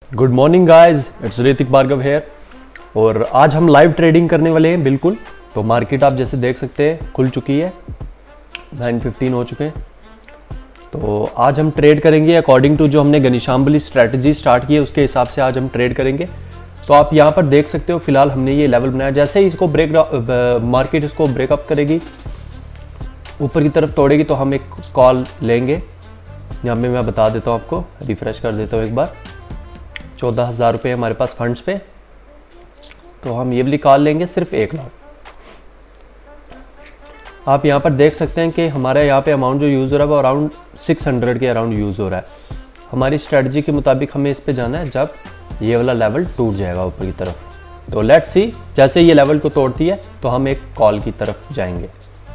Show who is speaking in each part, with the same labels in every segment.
Speaker 1: Good morning guys, it's Hrithik Bhargav here. और आज हम लाइव ट्रेडिंग करने वाले हैं। बिल्कुल, तो मार्केट आप जैसे देख सकते हैं खुल चुकी है, 9:15 हो चुके हैं। तो आज हम ट्रेड करेंगे अकॉर्डिंग टू जो हमने घनीश्याम स्ट्रैटेजी स्टार्ट की है, उसके हिसाब से आज हम ट्रेड करेंगे। तो आप यहाँ पर देख सकते हो, फिलहाल हमने ये लेवल बनाया। जैसे ही इसको मार्केट इसको ब्रेकअप करेगी, ऊपर की तरफ तोड़ेगी, तो हम एक कॉल लेंगे। यहाँ पे मैं बता देता हूँ आपको, रिफ्रेश कर देता हूँ एक बार। 14,000 रुपये हमारे पास फंड्स पे, तो हम ये वाली कॉल लेंगे सिर्फ 1 लाख। आप यहाँ पर देख सकते हैं कि हमारा यहाँ पे अमाउंट जो यूज़ हो रहा है वो अराउंड 600 के अराउंड यूज़ हो रहा है। हमारी स्ट्रेटजी के मुताबिक हमें इस पे जाना है जब ये वाला लेवल टूट जाएगा ऊपर की तरफ। तो लेट्स सी, जैसे ये लेवल को तोड़ती है तो हम एक कॉल की तरफ जाएंगे।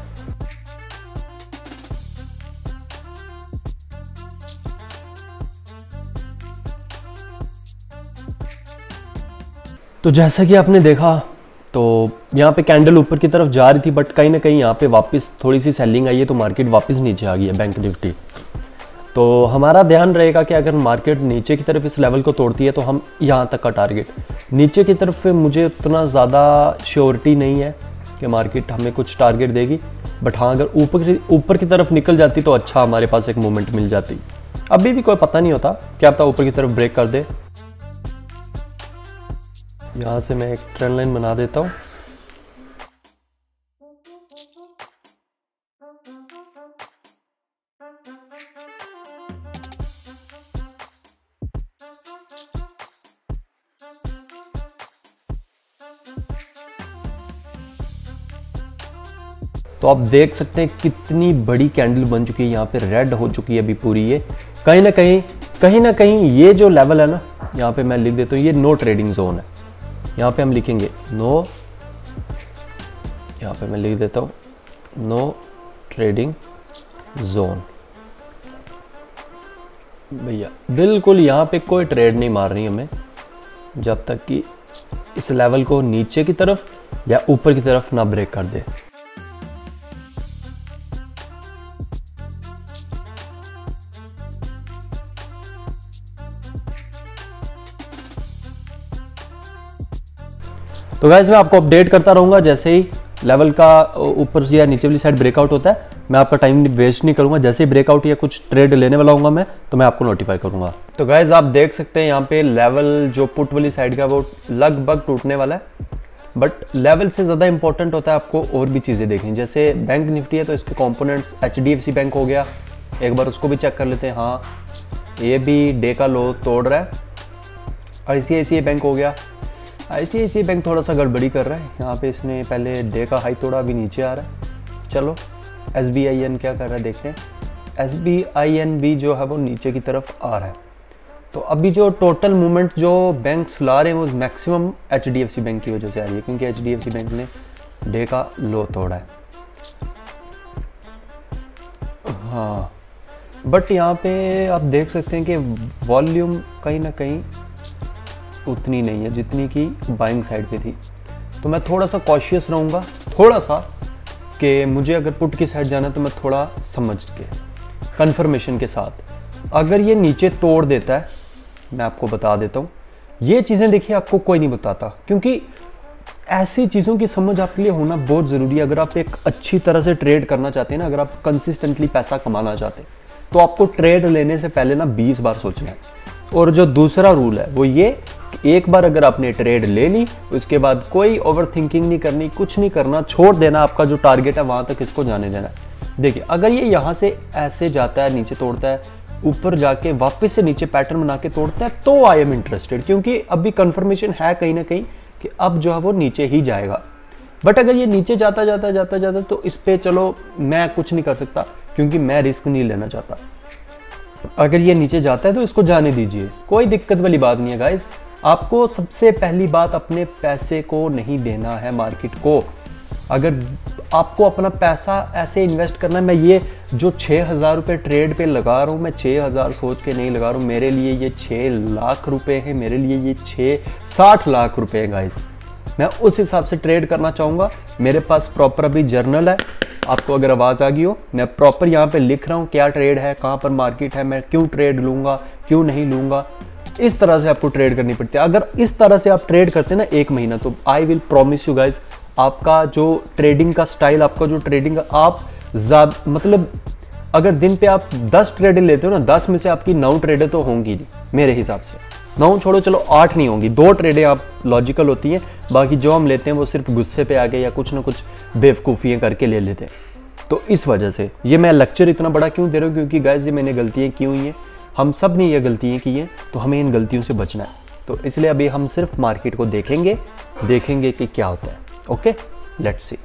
Speaker 1: तो जैसा कि आपने देखा, तो यहाँ पे कैंडल ऊपर की तरफ जा रही थी, बट कहीं ना कहीं यहाँ पे वापस थोड़ी सी सेलिंग आई है, तो मार्केट वापस नीचे आ गई है बैंक निफ्टी। तो हमारा ध्यान रहेगा कि अगर मार्केट नीचे की तरफ इस लेवल को तोड़ती है तो हम यहाँ तक का टारगेट, नीचे की तरफ पे मुझे उतना ज़्यादा श्योरिटी नहीं है कि मार्केट हमें कुछ टारगेट देगी। बट हाँ, अगर ऊपर की तरफ निकल जाती तो अच्छा, हमारे पास एक मोमेंट मिल जाती। अभी भी कोई पता नहीं होता, क्या पता ऊपर की तरफ ब्रेक कर दे। यहाँ से मैं एक ट्रेंड लाइन बना देता हूँ। तो आप देख सकते हैं कितनी बड़ी कैंडल बन चुकी है, यहाँ पे रेड हो चुकी है अभी पूरी। ये कहीं ना कहीं ये जो लेवल है ना, यहाँ पे मैं लिख देता हूँ, ये नो ट्रेडिंग जोन है। यहाँ पे हम लिखेंगे नो, यहाँ पे मैं लिख देता हूँ नो ट्रेडिंग जोन। भैया बिल्कुल यहाँ पे कोई ट्रेड नहीं मार रही हमें, जब तक कि इस लेवल को नीचे की तरफ या ऊपर की तरफ ना ब्रेक कर दे। तो गाइस, मैं आपको अपडेट करता रहूंगा जैसे ही लेवल का ऊपर या नीचे वाली साइड ब्रेकआउट होता है। मैं आपका टाइम वेस्ट नहीं करूंगा, जैसे ही ब्रेकआउट या कुछ ट्रेड लेने वाला हूंगा मैं, तो मैं आपको नोटिफाई करूंगा। तो गाइस, आप देख सकते हैं यहाँ पे लेवल जो पुट वाली साइड का वो लगभग टूटने वाला है। बट लेवल से ज़्यादा इंपॉर्टेंट होता है आपको और भी चीज़ें देखनी। जैसे बैंक निफ्टी है तो इसके कॉम्पोनेंट्स HDFC बैंक हो गया, एक बार उसको भी चेक कर लेते हैं। हाँ, ये भी डे का लो तोड़ रहा है। ICICI बैंक हो गया, ICICI बैंक थोड़ा सा गड़बड़ी कर रहा है। यहाँ पे इसने पहले डे का हाई तोड़ा, अभी नीचे आ रहा है। चलो, SBIN क्या कर रहा है देखते हैं। SBIN भी जो है वो नीचे की तरफ आ रहा है। तो अभी जो टोटल मूवमेंट जो बैंक्स ला रहे हैं वो मैक्सिमम HDFC बैंक की वजह से आ रही है, क्योंकि HDFC बैंक ने डे का लो तोड़ा है। हाँ, बट यहाँ पे आप देख सकते हैं कि वॉल्यूम कहीं ना कहीं उतनी नहीं है जितनी कि बाइंग साइड पे थी। तो मैं थोड़ा सा कॉशियस रहूँगा, थोड़ा सा, कि मुझे अगर पुट की साइड जाना है तो मैं थोड़ा समझ के, कंफर्मेशन के साथ। अगर ये नीचे तोड़ देता है, मैं आपको बता देता हूँ, ये चीज़ें देखिए आपको कोई नहीं बताता, क्योंकि ऐसी चीज़ों की समझ आपके लिए होना बहुत ज़रूरी है। अगर आप एक अच्छी तरह से ट्रेड करना चाहते हैं ना, अगर आप कंसिस्टेंटली पैसा कमाना चाहते हैं, तो आपको ट्रेड लेने से पहले ना 20 बार सोचना है। और जो दूसरा रूल है वो ये, एक बार अगर आपने ट्रेड ले ली, उसके बाद कोई ओवर थिंकिंग नहीं करनी, कुछ नहीं करना, छोड़ देना। आपका जो टारगेट है वहां तक इसको जाने देना है। देखिए, अगर ये यहाँ से ऐसे जाता है, नीचे तोड़ता है, ऊपर जाके वापस से नीचे पैटर्न बना के तोड़ता है, तो आई एम इंटरेस्टेड, क्योंकि अभी कंफर्मेशन है कहीं ना कहीं कि अब जो है वो नीचे ही जाएगा। बट अगर ये नीचे जाता तो इस पे चलो मैं कुछ नहीं कर सकता, क्योंकि मैं रिस्क नहीं लेना चाहता। अगर ये नीचे जाता है तो इसको जाने दीजिए, कोई दिक्कत वाली बात नहीं है गाइज। आपको सबसे पहली बात अपने पैसे को नहीं देना है मार्केट को। अगर आपको अपना पैसा ऐसे इन्वेस्ट करना है, मैं ये जो 6,000 रुपये ट्रेड पे लगा रहा हूँ, मैं 6,000 सोच के नहीं लगा रहा हूँ। मेरे लिए ये 6 लाख रुपए हैं, मेरे लिए ये 60 लाख रुपए हैं गाइज। मैं उस हिसाब से ट्रेड करना चाहूँगा। मेरे पास प्रॉपर अभी जर्नल है, आपको अगर आवाज़ आ गई हो, मैं प्रॉपर यहाँ पे लिख रहा हूँ क्या ट्रेड है, कहाँ पर मार्केट है, मैं क्यों ट्रेड लूँगा, क्यों नहीं लूँगा। इस तरह से आपको ट्रेड करनी पड़ती है। अगर इस तरह से आप ट्रेड करते हैं ना 1 महीना, तो I will promise you guys, आपका जो ट्रेडिंग का स्टाइल, आपका जो ट्रेडिंग का आप ज्यादा मतलब अगर दिन पे आप 10 ट्रेडें लेते हो ना, 10 में से आपकी 9 ट्रेडें तो होंगी नहीं मेरे हिसाब से। 9 छोड़ो, चलो 8 नहीं होंगी, 2 ट्रेडें आप लॉजिकल होती हैं, बाकी जो हम लेते हैं वो सिर्फ गुस्से पे आ गए या कुछ ना कुछ बेवकूफ़ियाँ करके ले लेते हैं। तो इस वजह से ये मैं लेक्चर इतना बड़ा क्यों दे रहा हूँ, क्योंकि गाइस ये मैंने गलतियाँ की हुई हैं, हम सब ने ये गलतियाँ की हैं, तो हमें इन गलतियों से बचना है। तो इसलिए अभी हम सिर्फ मार्केट को देखेंगे कि क्या होता है। Okay, let's see.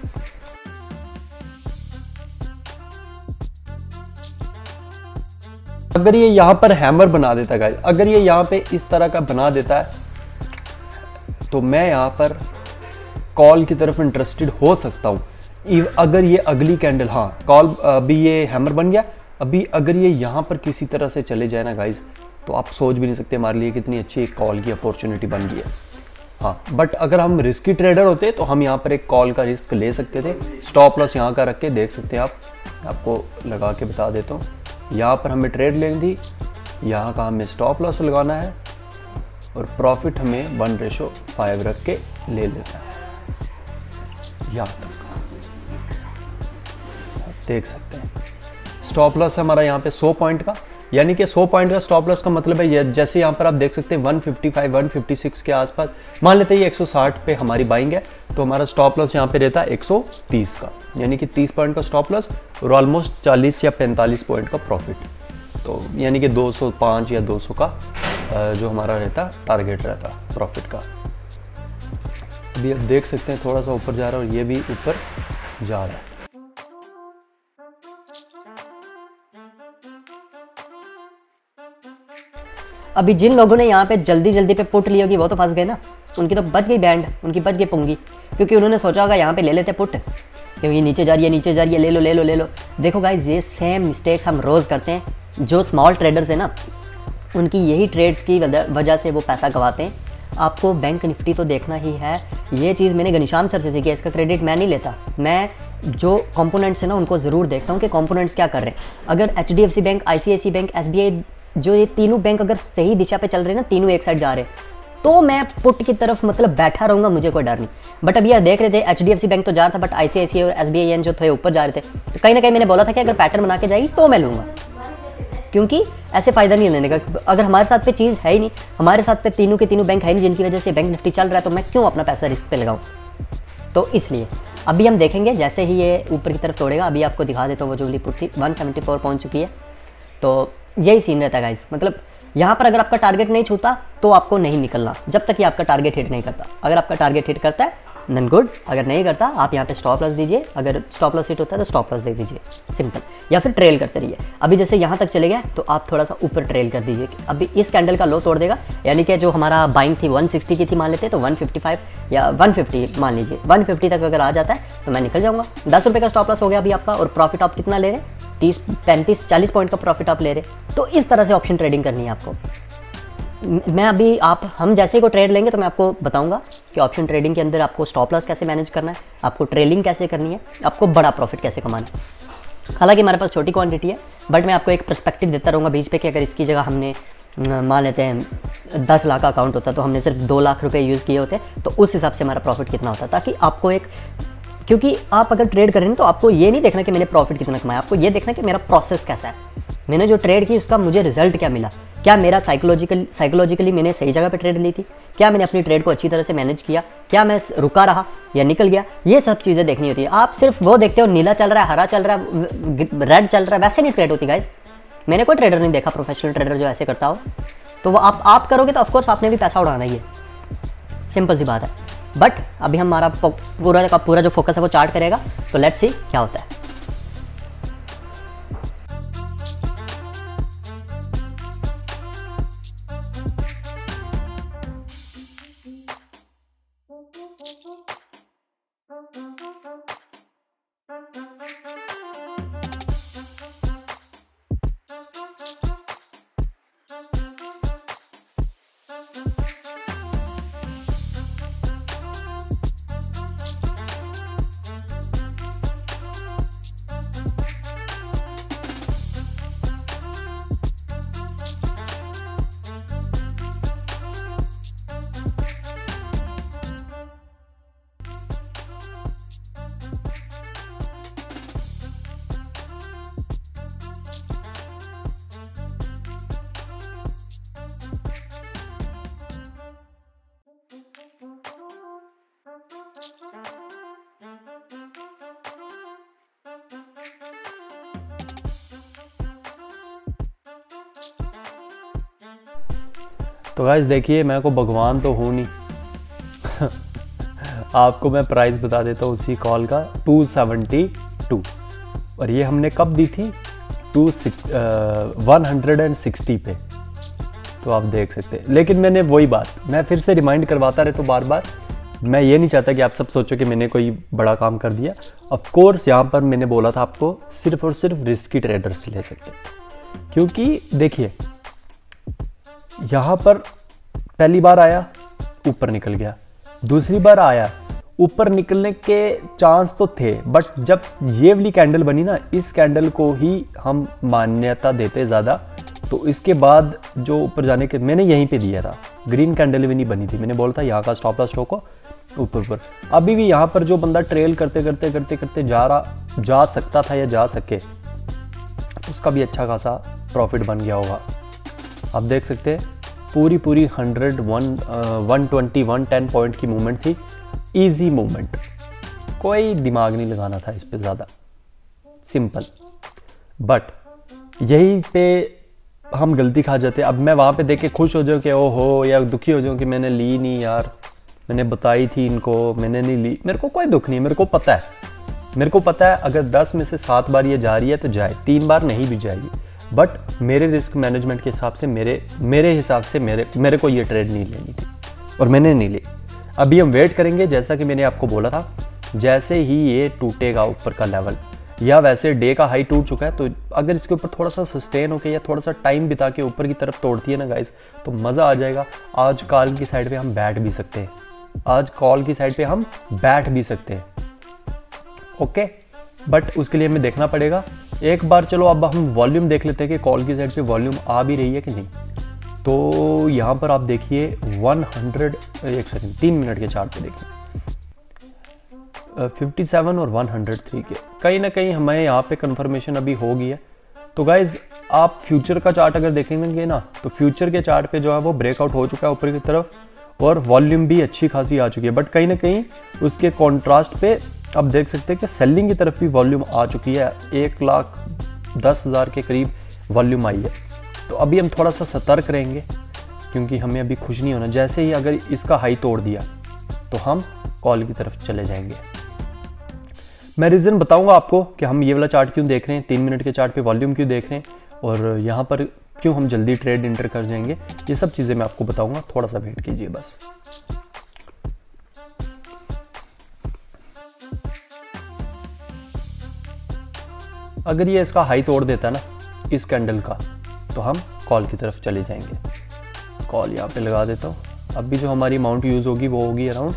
Speaker 1: अगर ये यहाँ पर हैमर बना देता है गाइस, अगर ये यहाँ पे इस तरह का बना देता है, तो मैं यहाँ पर कॉल की तरफ इंटरेस्टेड हो सकता हूँ। अगर ये अगली कैंडल, हाँ कॉल, अभी ये हैमर बन गया, अभी अगर ये यहाँ पर किसी तरह से चले जाए ना गाइस, तो आप सोच भी नहीं सकते हमारे लिए कितनी अच्छी एक कॉल की अपॉर्चुनिटी बन गई है। हाँ, बट अगर हम रिस्की ट्रेडर होते तो हम यहाँ पर एक कॉल का रिस्क ले सकते थे। स्टॉप लॉस यहाँ का रख के देख सकते हैं आप, आपको लगा के बता देता हूँ। यहाँ पर हमें ट्रेड लेनी थी, यहाँ का हमें स्टॉप लॉस लगाना है और प्रॉफिट हमें 1:5 रख के ले लेना है। यहाँ तक देख सकते हैं स्टॉप लॉस है हमारा यहाँ पे 100 पॉइंट का, यानी कि 100 पॉइंट का स्टॉप लॉस का मतलब है जैसे यहाँ पर आप देख सकते हैं 155 156 के आसपास, मान लेते हैं ये 160 पे हमारी बाइंग है, तो हमारा स्टॉप लॉस यहाँ पे रहता है 130 का, यानी कि 30 पॉइंट का स्टॉप लॉस और ऑलमोस्ट 40 या 45 पॉइंट का प्रॉफिट। तो यानी कि 205 या 200 का जो हमारा रहता टारगेट रहता प्रॉफिट का। अभी आप देख सकते हैं थोड़ा सा ऊपर जा रहा है और ये भी ऊपर जा रहा है।
Speaker 2: अभी जिन लोगों ने यहाँ पे जल्दी पे पुट ली होगी वो तो फंस गए ना, उनकी तो बच गई बैंड, उनकी बच गई पुंगी, क्योंकि उन्होंने सोचा होगा यहाँ पे ले लेते पुट, क्योंकि नीचे जा रही है, ले लो। देखो गाइस, ये सेम मिस्टेक्स हम रोज़ करते हैं। जो स्मॉल ट्रेडर्स हैं ना, उनकी यही ट्रेड्स की वजह से वो पैसा गंवाते हैं। आपको बैंक निफ्टी तो देखना ही है। ये चीज़ मैंने घनीश्याम सर से सीखी है, इसका क्रेडिट मैं नहीं लेता। मैं जो कंपोनेंट्स हैं ना उनको ज़रूर देखता हूँ कि कंपोनेंट्स क्या कर रहे हैं। अगर HDFC bank, ICICI bank, SBI, जो ये तीनों बैंक अगर सही दिशा पे चल रहे हैं ना, तीनों एक साइड जा रहे हैं, तो मैं पुट की तरफ मतलब बैठा रहूँगा, मुझे कोई डर नहीं। बट अभी यह देख रहे थे HDFC बैंक तो जा रहा था, बट ICICI और SBI जो थे ऊपर जा रहे थे, तो कहीं ना कहीं मैंने बोला था कि अगर पैटर्न बना के जाएगी तो मैं लूँगा, क्योंकि ऐसे फ़ायदा नहीं लेने का। अगर हमारे साथ पे चीज़ है ही नहीं, हमारे साथ पे तीनों के तीनों बैंक है नहीं जिनकी वजह से बैंक निफ्टी चल रहा है, तो मैं क्यों अपना पैसा रिस्क पे लगाऊँ। तो इसलिए अभी हम देखेंगे जैसे ही ये ऊपर की तरफ तोड़ेगा। अभी आपको दिखा देता हूँ वो जो वाली पुट थी 174 पहुँच चुकी है। तो यही सीन रहता है गाइस, मतलब यहाँ पर अगर आपका टारगेट नहीं छूता तो आपको नहीं निकलना जब तक कि आपका टारगेट हिट नहीं करता। अगर आपका टारगेट हिट करता है नन गुड, अगर नहीं करता आप यहाँ पे स्टॉप लॉस दीजिए। अगर स्टॉप लॉस हिट होता है तो स्टॉप लॉस दे दीजिए, सिंपल, या फिर ट्रेल करते रहिए। अभी जैसे यहाँ तक चले गए तो आप थोड़ा सा ऊपर ट्रेल कर दीजिए। अभी इस कैंडल का लो तोड़ देगा, यानी कि जो हमारा बाइंग थी 160 की थी मान लेते हैं, तो 155 या 150 मान लीजिए, 150 तक अगर आ जाता है तो मैं निकल जाऊँगा। 10 रुपये का स्टॉप लॉस हो गया अभी आपका, और प्रॉफिट आप कितना ले रहे हैं, 30 35 40 पॉइंट का प्रॉफिट आप ले रहे। तो इस तरह से ऑप्शन ट्रेडिंग करनी है आपको। मैं अभी हम जैसे ही को ट्रेड लेंगे तो मैं आपको बताऊंगा कि ऑप्शन ट्रेडिंग के अंदर आपको स्टॉप लॉस कैसे मैनेज करना है, आपको ट्रेलिंग कैसे करनी है, आपको बड़ा प्रॉफिट कैसे कमाना है। हालांकि हमारे पास छोटी क्वांटिटी है, बट मैं आपको एक पर्सपेक्टिव देता रहूँगा बीच पे कि अगर इसकी जगह हमने मान लेते हैं 10 लाख का अकाउंट होता तो हमने सिर्फ 2 लाख रुपए यूज़ किए होते, तो उस हिसाब से हमारा प्रॉफिट कितना होता, ताकि आपको एक, क्योंकि आप अगर ट्रेड करें तो आपको ये नहीं देखना कि मैंने प्रॉफिट कितना कमाया, आपको ये देखना कि मेरा प्रोसेस कैसा है, मैंने जो ट्रेड की उसका मुझे रिजल्ट क्या मिला, क्या मेरा साइकोलॉजिकली मैंने सही जगह पे ट्रेड ली थी, क्या मैंने अपनी ट्रेड को अच्छी तरह से मैनेज किया, क्या मैं रुका रहा या निकल गया, ये सब चीज़ें देखनी होती है। आप सिर्फ वो देखते हो नीला चल रहा है, हरा चल रहा है, रेड चल रहा है, वैसे नहीं ट्रेड होती गाइस। मैंने कोई ट्रेडर नहीं देखा प्रोफेशनल ट्रेडर जो ऐसे करता हो, तो वो आप करोगे तो ऑफकोर्स आपने भी पैसा उड़ाना ही है, सिंपल सी बात है। बट अभी हमारा पूरा जो फोकस है वो चार्ट करेगा, तो लेट्स सी क्या होता है।
Speaker 1: तो गाइस देखिए, मैं को भगवान तो हूँ नहीं आपको मैं प्राइस बता देता हूँ उसी कॉल का, 272। और ये हमने कब दी थी? 160 पे। तो आप देख सकते हैं, लेकिन मैंने वही बात मैं फिर से रिमाइंड करवाता रहे तो बार बार, मैं ये नहीं चाहता कि आप सब सोचो कि मैंने कोई बड़ा काम कर दिया। ऑफ कोर्स यहाँ पर मैंने बोला था आपको सिर्फ और सिर्फ रिस्की ट्रेडर्स ले सकते हैं, क्योंकि देखिए यहाँ पर पहली बार आया ऊपर निकल गया, दूसरी बार आया ऊपर निकलने के चांस तो थे, बट जब ये वाली कैंडल बनी ना, इस कैंडल को ही हम मान्यता देते ज़्यादा। तो इसके बाद जो ऊपर जाने के मैंने यहीं पे दिया था, ग्रीन कैंडल भी नहीं बनी थी, मैंने बोला था यहाँ का स्टॉप लॉस ठोको ऊपर। अभी भी यहाँ पर जो बंदा ट्रेल करते करते करते करते जा सकता था या जा सके, उसका भी अच्छा खासा प्रॉफिट बन गया होगा। आप देख सकते हैं पूरी 100 120 110 पॉइंट की मूवमेंट थी, इजी मूवमेंट, कोई दिमाग नहीं लगाना था इस पे ज़्यादा, सिंपल। बट यही पे हम गलती खा जाते। अब मैं वहाँ पे देख के खुश हो जाऊँ कि ओहो, या दुखी हो जाऊँ कि मैंने ली नहीं यार, मैंने बताई थी इनको, मैंने नहीं ली। मेरे को कोई दुख नहीं, मेरे को पता है अगर 10 में से 7 बार ये जा रही है तो जाए, 3 बार नहीं भी जाएगी। बट मेरे रिस्क मैनेजमेंट के हिसाब से, मेरे हिसाब से मेरे को ये ट्रेड नहीं लेनी थी और मैंने नहीं ली। अभी हम वेट करेंगे, जैसा कि मैंने आपको बोला था, जैसे ही ये टूटेगा ऊपर का लेवल, या वैसे डे का हाई टूट चुका है, तो अगर इसके ऊपर थोड़ा सा सस्टेन होकर या थोड़ा सा टाइम बिता के ऊपर की तरफ तोड़ती है ना गाइस, तो मज़ा आ जाएगा। आज कॉल की साइड पे हम बैठ भी सकते हैं, ओके। बट उसके लिए हमें देखना पड़ेगा एक बार। चलो अब हम वॉल्यूम देख लेते हैं कि कॉल की साइड पे वॉल्यूम आ भी रही है कि नहीं। तो यहाँ पर आप देखिए 3 मिनट के चार्ट पे देखिए 57 और 103 के कहीं ना कहीं हमें यहाँ पे कंफर्मेशन अभी हो गई है। तो गाइज आप फ्यूचर का चार्ट अगर देखेंगे ना, तो फ्यूचर के चार्ट पे जो है वो ब्रेकआउट हो चुका है ऊपर की तरफ, और वॉल्यूम भी अच्छी खासी आ चुकी है। बट कहीं ना कहीं उसके कॉन्ट्रास्ट पे आप देख सकते हैं कि सेलिंग की तरफ भी वॉल्यूम आ चुकी है, 1,10,000 के करीब वॉल्यूम आई है। तो अभी हम थोड़ा सा सतर्क रहेंगे, क्योंकि हमें अभी खुश नहीं होना। जैसे ही अगर इसका हाई तोड़ दिया तो हम कॉल की तरफ चले जाएंगे। मैं रीज़न बताऊंगा आपको कि हम ये वाला चार्ट क्यों देख रहे हैं, 3 मिनट के चार्ट पे वॉल्यूम क्यों देख रहे हैं, और यहाँ पर क्यों हम जल्दी ट्रेड इंटर कर जाएंगे। ये सब चीज़ें मैं आपको बताऊंगा, थोड़ा सा वेट कीजिए बस। अगर ये इसका हाई तोड़ देता है ना इस कैंडल का, तो हम कॉल की तरफ चले जाएंगे। कॉल यहाँ पे लगा देता हूँ। अभी जो हमारी अमाउंट यूज़ होगी वो होगी अराउंड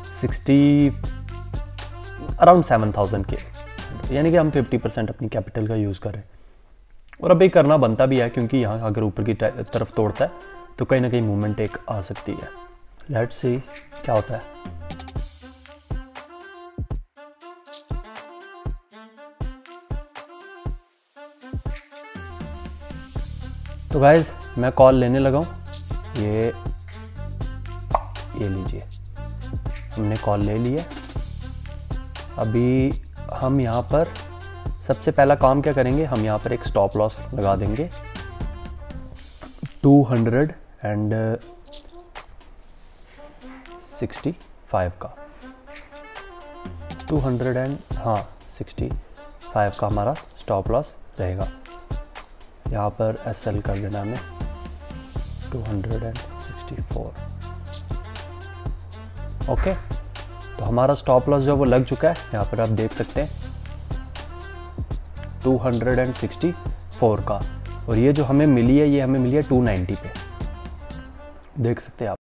Speaker 1: 7,000 के, यानी कि हम 50% अपनी कैपिटल का यूज़ कर रहे हैं। और अभी करना बनता भी है, क्योंकि यहाँ अगर ऊपर की तरफ तोड़ता है तो कहीं ना कहीं मूवमेंट एक आ सकती है। लेट्स सी क्या होता है। तो गाइज मैं कॉल लेने लगा हूँ। ये लीजिए, हमने कॉल ले लिया। अभी हम यहाँ पर सबसे पहला काम क्या करेंगे, हम यहाँ पर एक स्टॉप लॉस लगा देंगे 265 का। 265 का हमारा स्टॉप लॉस रहेगा। यहाँ पर SL कर देना हमें 264। ओके, तो हमारा स्टॉप लॉस जो वो लग चुका है, यहाँ पर आप देख सकते हैं 264 का। और ये जो हमें मिली है, ये हमें मिली है 290 पे, देख सकते हैं आप।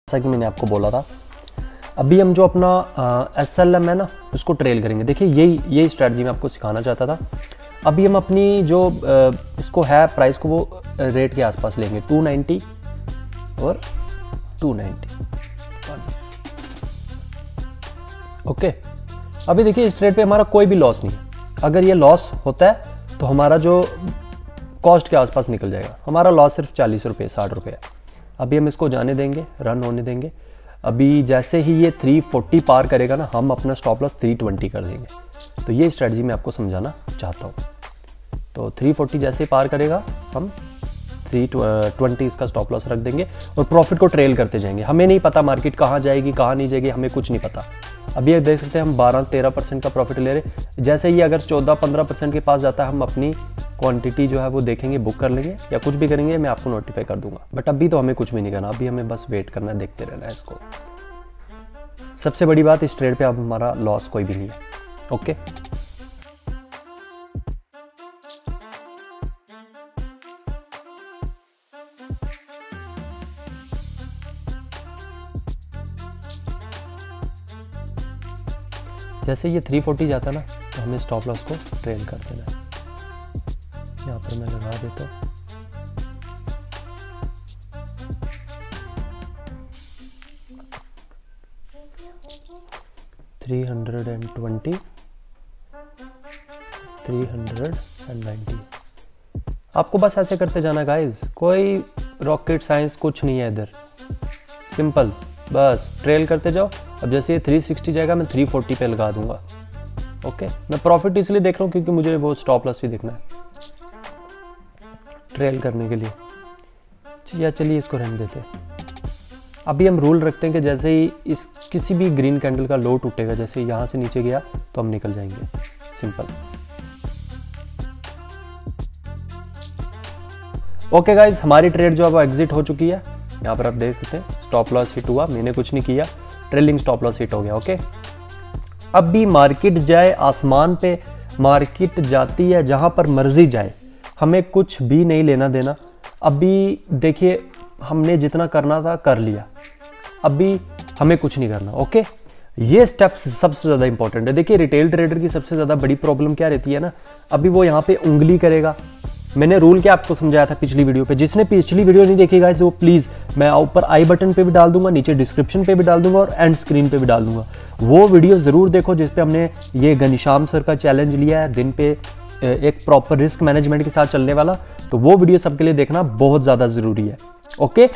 Speaker 1: जैसा कि मैंने आपको बोला था, अभी हम जो अपना SLM है ना उसको ट्रेल करेंगे। देखिए यही स्ट्रैटेजी मैं आपको सिखाना चाहता था। अभी हम अपनी जो इसको है प्राइस को वो रेट के आसपास लेंगे 290 और 290। ओके, अभी देखिए इस ट्रेड पे हमारा कोई भी लॉस नहीं है। अगर ये लॉस होता है तो हमारा जो कॉस्ट के आसपास निकल जाएगा। हमारा लॉस सिर्फ 40 रुपये 60 रुपये है। अभी हम इसको जाने देंगे, रन होने देंगे। अभी जैसे ही ये 340 पार करेगा ना, हम अपना स्टॉप लॉस 320 कर देंगे। तो ये स्ट्रेटजी मैं आपको समझाना चाहता हूँ। तो 340 जैसे ही पार करेगा हम 320 इसका स्टॉप लॉस रख देंगे और प्रॉफिट को ट्रेल करते जाएंगे। हमें नहीं पता मार्केट कहाँ जाएगी कहाँ नहीं जाएगी, हमें कुछ नहीं पता। अभी ये देख सकते हैं हम 12-13% का प्रॉफिट ले रहे। जैसे ही अगर 14-15% के पास जाता है, हम अपनी क्वांटिटी जो है वो देखेंगे, बुक कर लेंगे या कुछ भी करेंगे, मैं आपको नोटिफाई कर दूंगा। बट अभी तो हमें कुछ भी नहीं करना, अभी हमें बस वेट करना है, देखते रहना है इसको। सबसे बड़ी बात, इस ट्रेड पे अब हमारा लॉस कोई भी नहीं है। ओके, जैसे ये 340 जाता है ना, तो हमें स्टॉप लॉस को ट्रेल कर देना है। यहाँ पर मैं लगा देता हूँ। $320, $390। आपको बस ऐसे करते जाना गाइस, कोई रॉकेट साइंस कुछ नहीं है इधर, सिंपल, बस ट्रेल करते जाओ। अब जैसे ये 360 जाएगा, मैं 340 पे लगा दूंगा। ओके, मैं प्रॉफिट इसलिए देख रहा हूँ क्योंकि मुझे वो स्टॉप लॉस भी देखना है ट्रेल करने के लिए। या चलिए इसको रहने देते हैं। अभी हम रूल रखते हैं कि जैसे ही इस किसी भी ग्रीन कैंडल का लो टूटेगा, जैसे यहाँ से नीचे गया तो हम निकल जाएंगे, सिंपल। ओके गाइज, हमारी ट्रेड जो है वो एग्जिट हो चुकी है। यहाँ पर आप देख सकते हैं स्टॉप लॉस हिट हुआ, मैंने कुछ नहीं किया, ट्रेलिंग स्टॉप लॉस हिट हो गया। ओके, अब भी मार्केट जाए आसमान पे, मार्केट जाती है जहां पर मर्जी जाए, हमें कुछ भी नहीं लेना देना। अभी देखिए हमने जितना करना था कर लिया, अभी हमें कुछ नहीं करना। ओके, ये स्टेप्स सबसे ज़्यादा इंपॉर्टेंट है। देखिए रिटेल ट्रेडर की सबसे ज़्यादा बड़ी प्रॉब्लम क्या रहती है ना, अभी वो यहाँ पे उंगली करेगा। मैंने रूल क्या आपको समझाया था पिछली वीडियो पे, जिसने पिछली वीडियो नहीं देखी गाइस वो प्लीज़, मैं ऊपर आई बटन पे भी डाल दूंगा, नीचे डिस्क्रिप्शन पे भी डाल दूंगा और एंड स्क्रीन पे भी डाल दूंगा। वो वीडियो ज़रूर देखो जिसपे हमने ये घनश्याम सर का चैलेंज लिया है, दिन पे एक प्रॉपर रिस्क मैनेजमेंट के साथ चलने वाला। तो वो वीडियो सबके लिए देखना बहुत ज़्यादा ज़रूरी है। ओके,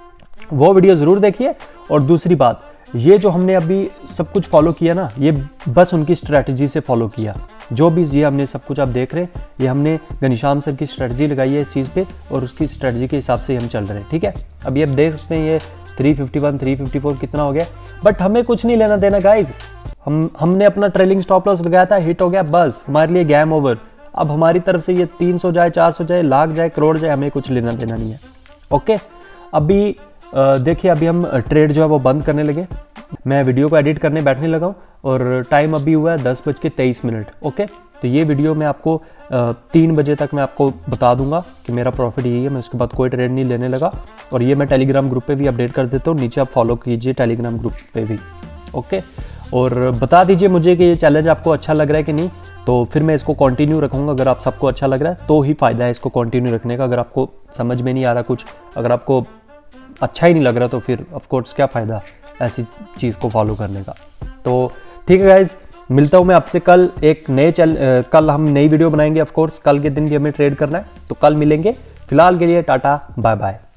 Speaker 1: वो वीडियो ज़रूर देखिए। और दूसरी बात, ये जो हमने अभी सब कुछ फॉलो किया ना, ये बस उनकी स्ट्रैटेजी से फॉलो किया। जो भी ये हमने सब कुछ आप देख रहे हैं, ये हमने घनश्याम सर की स्ट्रैटेजी लगाई है इस चीज़ पे और उसकी स्ट्रैटेजी के हिसाब से हम चल रहे हैं। ठीक है, अभी आप देख सकते हैं ये 351 354 कितना हो गया, बट हमें कुछ नहीं लेना देना गाइज। हमने अपना ट्रेलिंग स्टॉप लॉस लगाया था, हिट हो गया, बस हमारे लिए गेम ओवर। अब हमारी तरफ से ये 300 जाए, 400 जाए, लाख जाए, करोड़ जाए, हमें कुछ लेना देना नहीं है। ओके, अभी देखिए अभी हम ट्रेड जो है वो बंद करने लगे। मैं वीडियो को एडिट करने बैठने लगा हूँ और टाइम अभी हुआ है 10:23। ओके, तो ये वीडियो मैं आपको 3 बजे तक मैं आपको बता दूंगा कि मेरा प्रॉफिट यही है। मैं उसके बाद कोई ट्रेड नहीं लेने लगा और ये मैं टेलीग्राम ग्रुप पे भी अपडेट कर देता हूँ, नीचे आप फॉलो कीजिए टेलीग्राम ग्रुप पे भी। ओके, और बता दीजिए मुझे कि ये चैलेंज आपको अच्छा लग रहा है कि नहीं, तो फिर मैं इसको कंटिन्यू रखूँगा। अगर आप सबको अच्छा लग रहा है तो ही फ़ायदा है इसको कंटिन्यू रखने का। अगर आपको समझ में नहीं आ रहा कुछ, अगर आपको अच्छा ही नहीं लग रहा, तो फिर ऑफ कोर्स क्या फ़ायदा ऐसी चीज़ को फॉलो करने का। तो ठीक है गाइज, मिलता हूँ मैं आपसे कल एक नए कल हम नई वीडियो बनाएंगे। ऑफ कोर्स कल के दिन भी हमें ट्रेड करना है, तो कल मिलेंगे। फिलहाल के लिए टाटा बाय बाय।